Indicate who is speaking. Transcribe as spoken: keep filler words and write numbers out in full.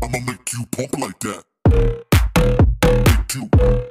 Speaker 1: I'ma make you pump like that. Make you.